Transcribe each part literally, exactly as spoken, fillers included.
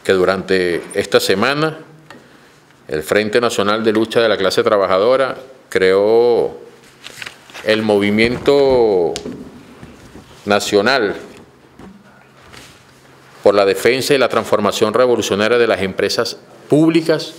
que durante esta semana el Frente Nacional de Lucha de la Clase Trabajadora creó el Movimiento Nacional por la Defensa y la Transformación Revolucionaria de las Empresas Públicas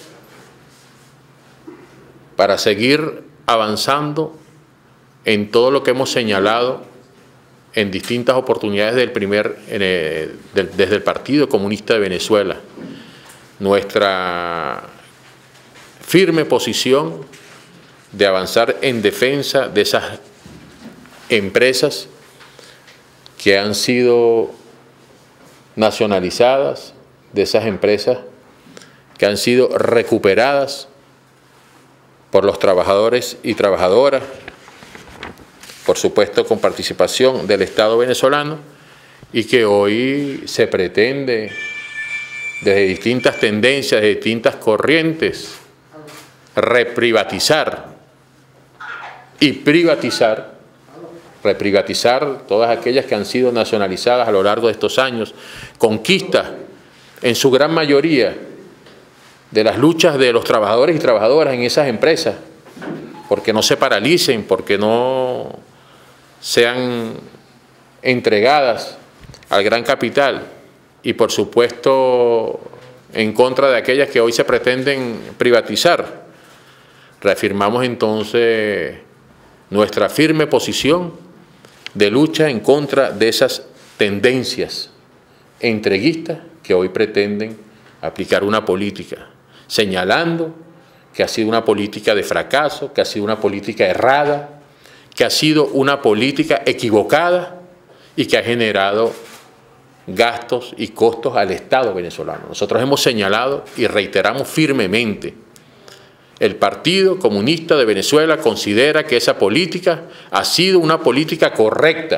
para seguir avanzando en todo lo que hemos señalado en distintas oportunidades del primer, el, del, desde el Partido Comunista de Venezuela. Nuestra firme posición de avanzar en defensa de esas empresas que han sido nacionalizadas, de esas empresas que han sido recuperadas por los trabajadores y trabajadoras, por supuesto con participación del Estado venezolano, y que hoy se pretende desde distintas tendencias, de distintas corrientes, reprivatizar y privatizar, reprivatizar todas aquellas que han sido nacionalizadas a lo largo de estos años, conquistas en su gran mayoría de las luchas de los trabajadores y trabajadoras en esas empresas, porque no se paralicen, porque no sean entregadas al gran capital, y por supuesto en contra de aquellas que hoy se pretenden privatizar. Reafirmamos entonces nuestra firme posición de lucha en contra de esas tendencias entreguistas que hoy pretenden aplicar una política, señalando que ha sido una política de fracaso, que ha sido una política errada, que ha sido una política equivocada y que ha generado gastos y costos al Estado venezolano. Nosotros hemos señalado y reiteramos firmemente: el Partido Comunista de Venezuela considera que esa política ha sido una política correcta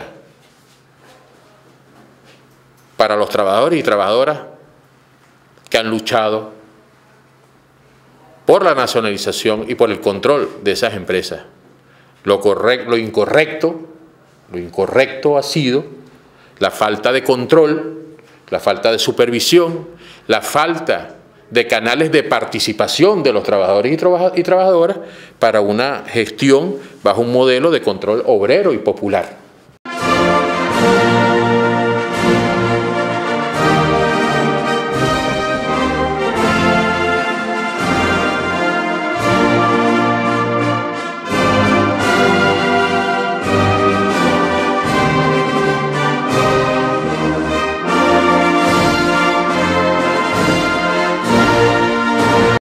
para los trabajadores y trabajadoras que han luchado por la nacionalización y por el control de esas empresas. Lo correcto, lo incorrecto, lo incorrecto ha sido la falta de control, la falta de supervisión, la falta de canales de participación de los trabajadores y, trabaja, y trabajadoras para una gestión bajo un modelo de control obrero y popular.